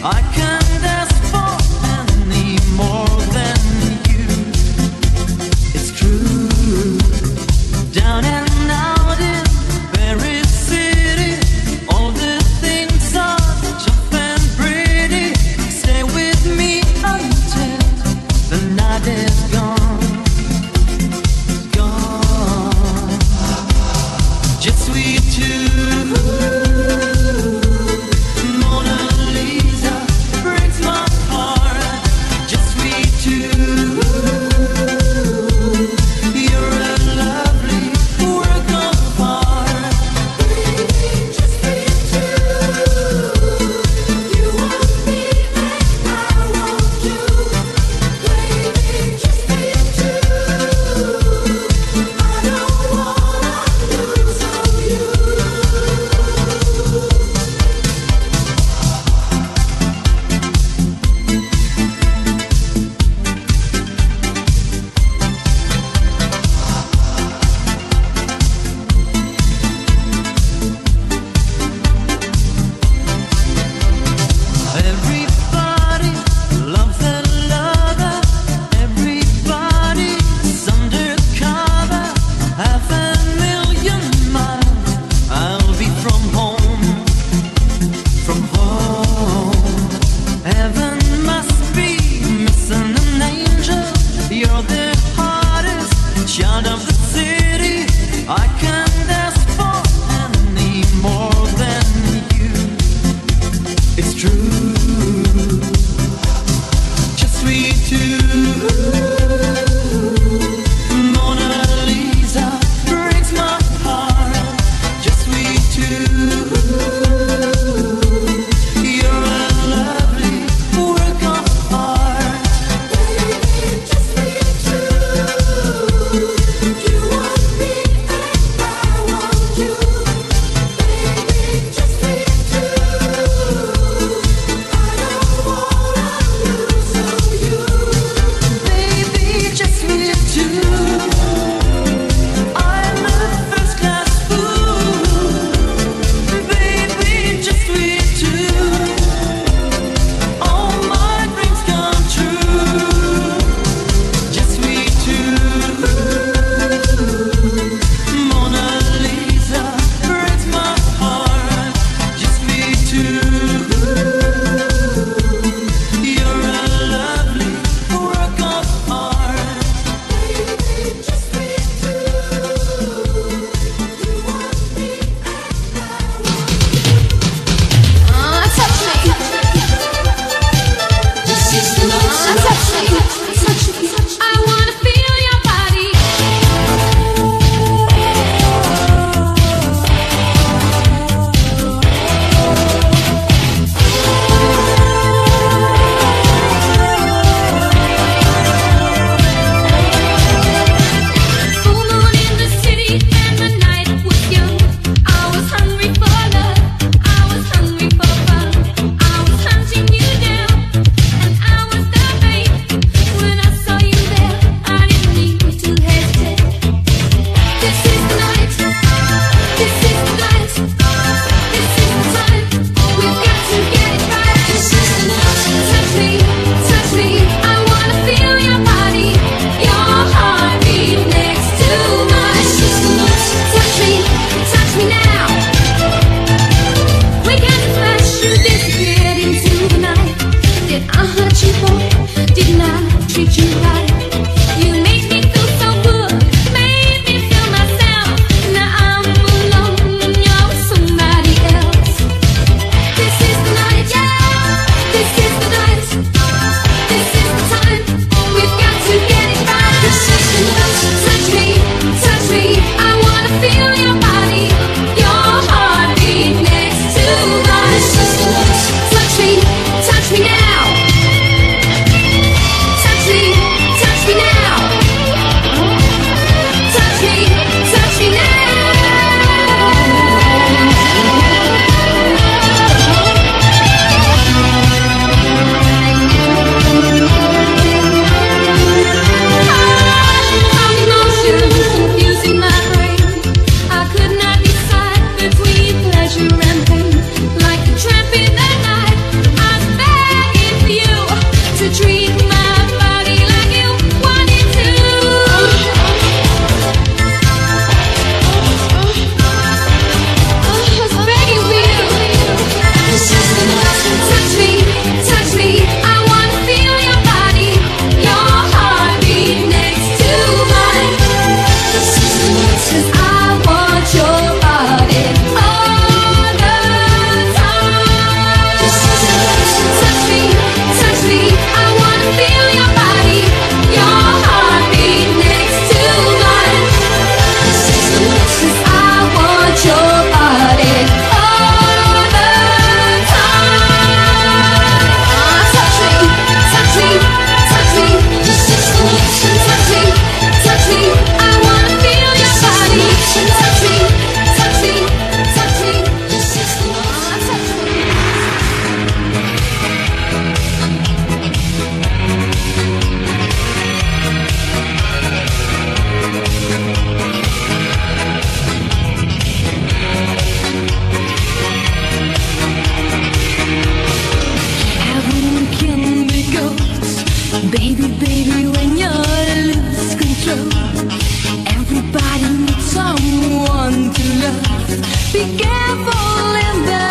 Mona Lisa. Be careful in the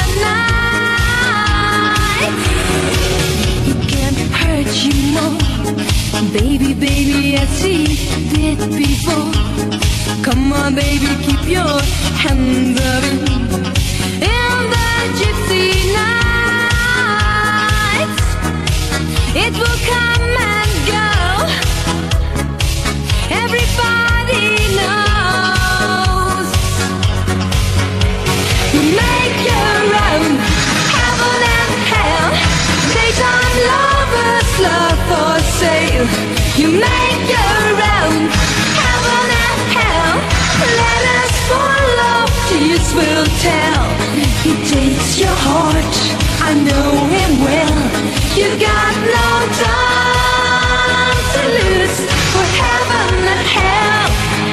night. He can hurt you more, baby, baby, as he did before. Come on, baby, keep your hands up in the gypsy nights. It will come and go. Everybody knows. You make your own heaven and hell. Daytime lovers, love for sale. You make your own heaven and hell. Let us follow, tears will tell. He takes your heart, I know him well. You got no time to lose for heaven and hell.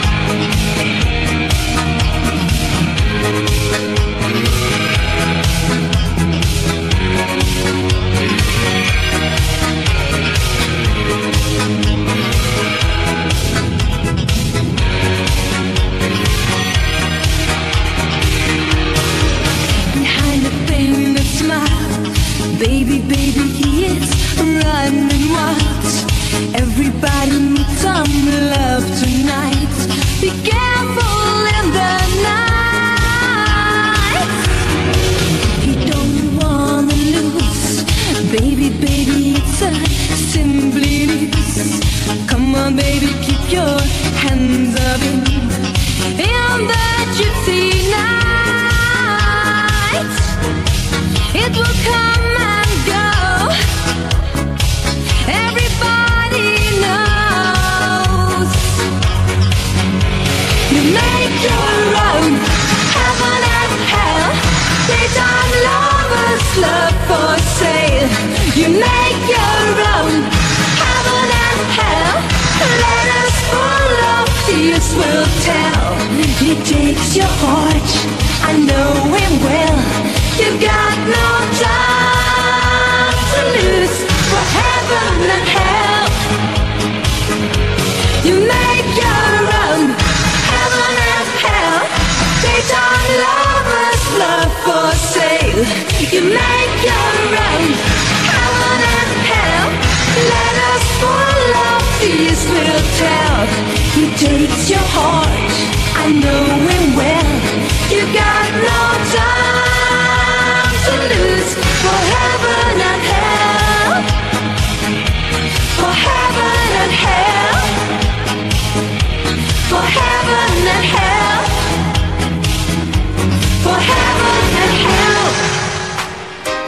Behind the famous smile, baby, baby, he is running wild. Everybody needs some love tonight. Be careful in the night. You don't wanna lose, baby, baby, it's a simply news. Come on, baby, keep your hands up in the gypsy night. It will come and go. Everybody knows. You make your own heaven and hell. Daytime lovers, love for sale. You make your own heaven and hell. Let us follow, tears will tell. He takes your heart, I know him well. You've got no time to lose for heaven and hell. You make your own heaven and hell. Daytime lovers, love for sale. You make your own heaven and hell. Let us follow, tears will tell. He takes your heart, I know him well. You got no time to lose for heaven and hell. For heaven and hell. For heaven and hell. For heaven and hell.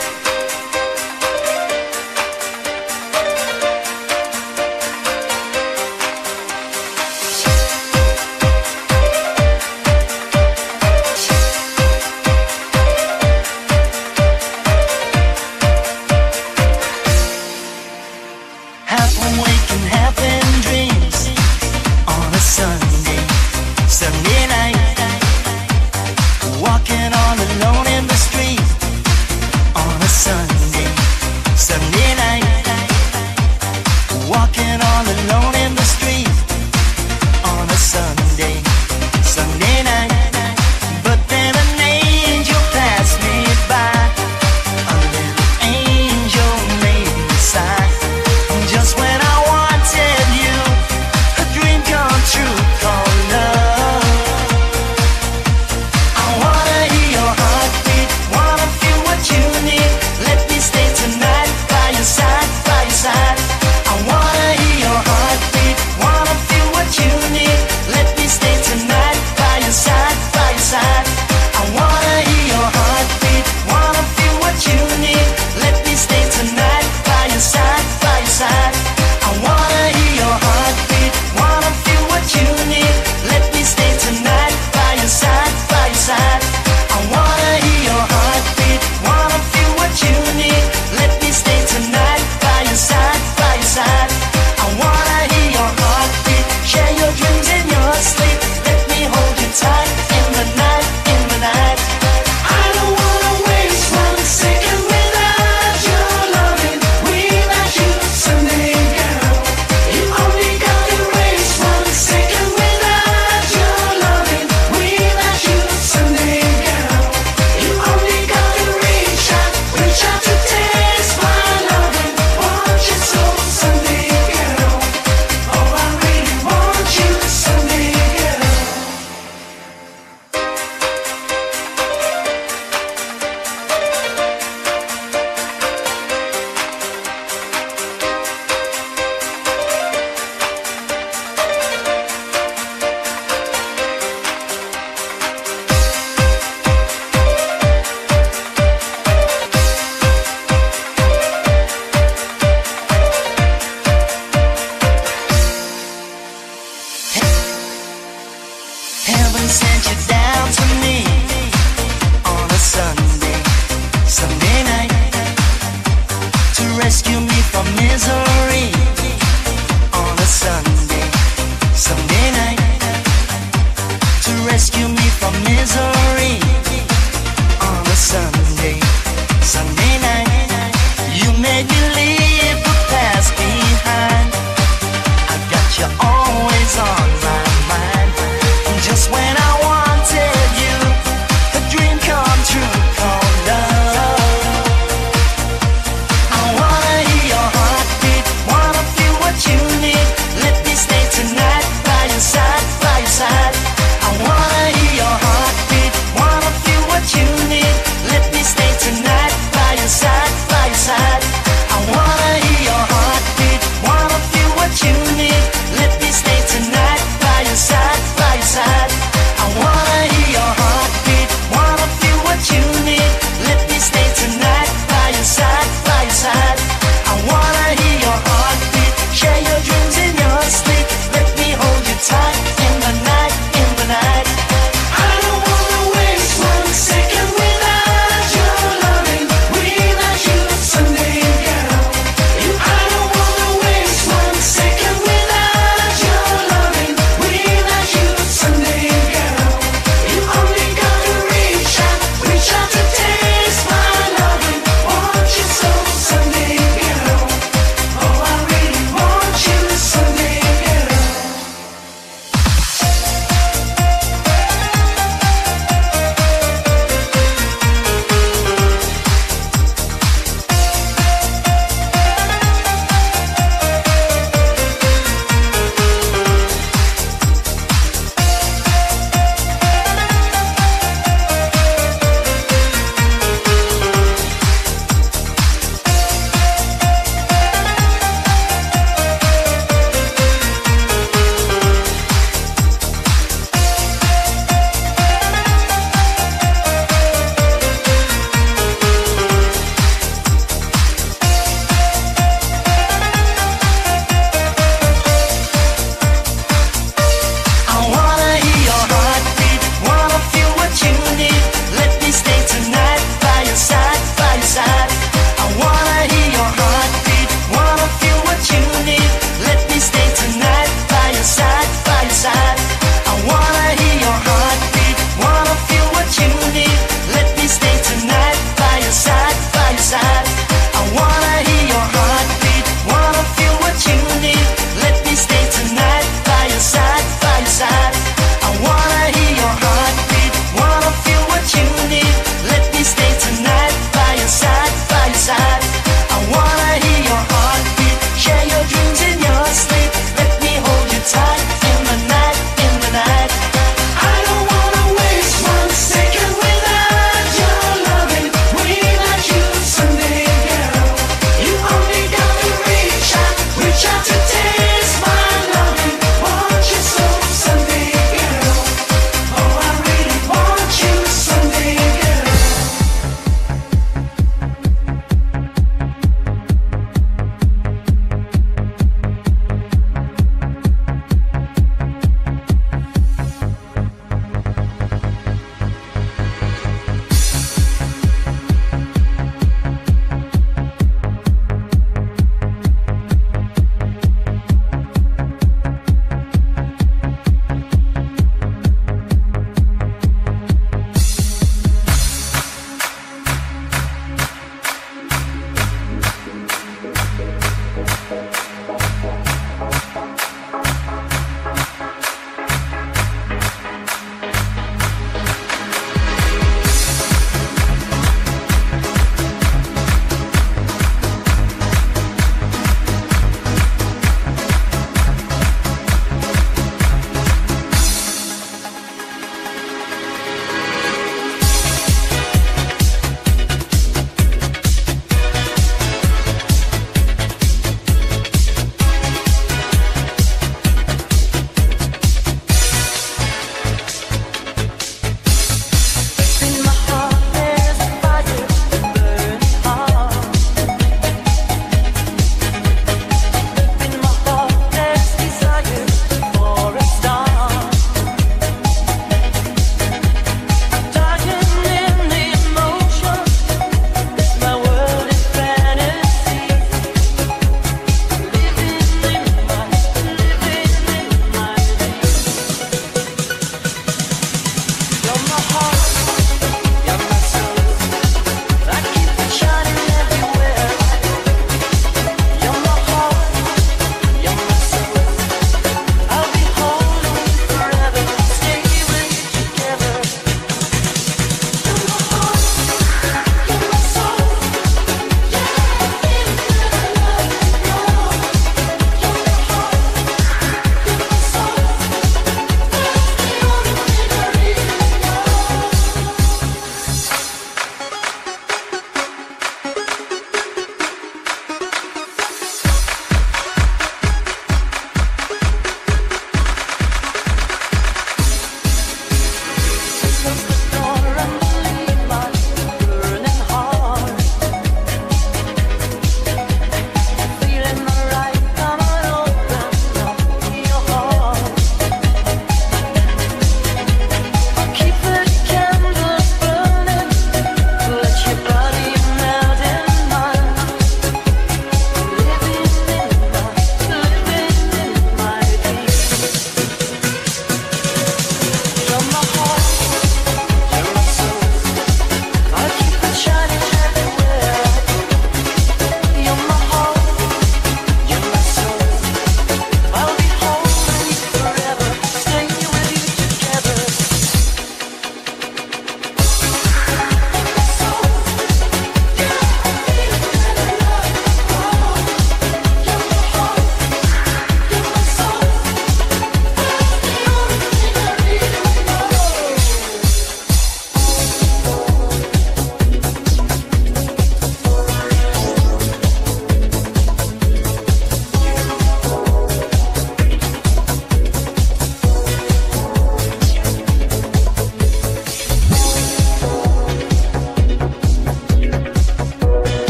rescue me from misery on a Sunday night. To rescue me from misery on a Sunday night. You made me leave the past behind. I got you always on my mind. Just when I wanted you, a dream come true called love. I wanna hear your heartbeat, wanna feel what you need. Let me stay tonight by your side, by your side. I wanna hear your heartbeat,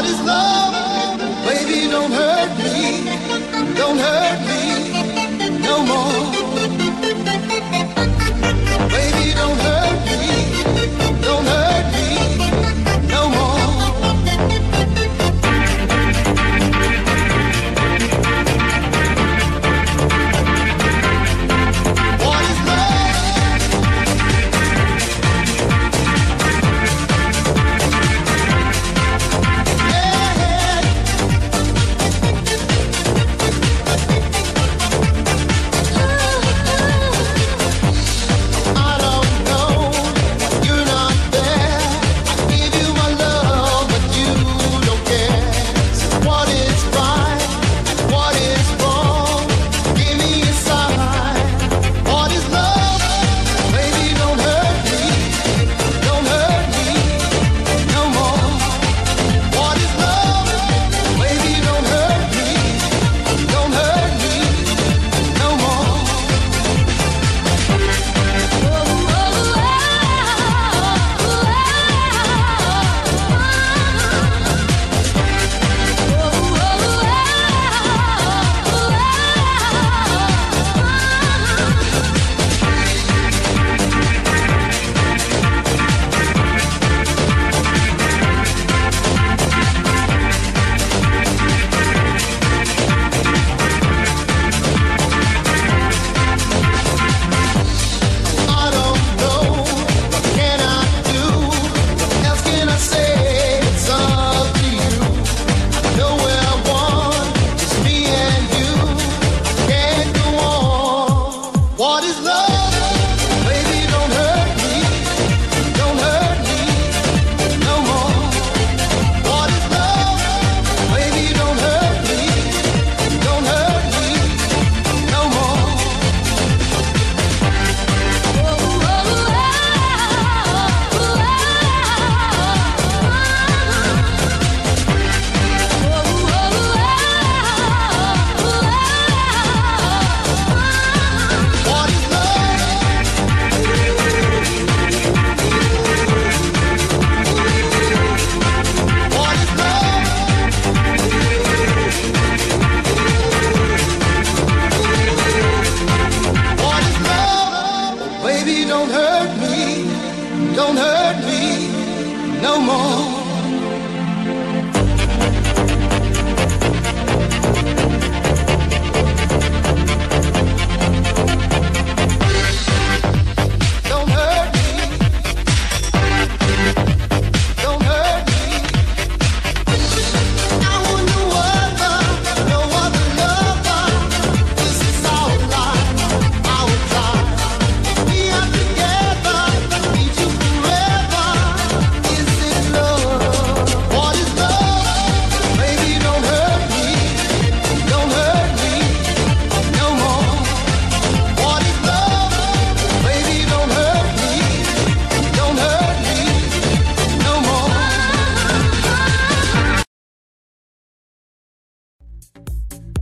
What is love? Baby, don't hurt me. Don't hurt me no more. Baby, don't hurt me. Don't hurt me no more. What is love? I don't know, you're not there. I give you my love, but you don't care. So what is right and what is wrong? Give me a sign. What is love? Baby, don't hurt me. Don't hurt me no more. What is love? Baby, don't hurt me. Don't hurt me no more. I don't know, what can I do? What else can I say? It's up to you. I know where I want, just me and you. I can't go on. What is love? Baby, don't hurt me. Don't hurt me no more. What is love? Baby, don't hurt me. Don't hurt me no more. What is love? What is love? What is love? Baby, don't hurt me. Don't hurt me no more. Don't hurt me. Don't hurt me. I want no other lover. This is our life, our time. We are together, need you forever. Is it love? What is love? Baby, don't hurt me. Don't hurt me no more. What is love? Baby, don't hurt me. Don't hurt me no more.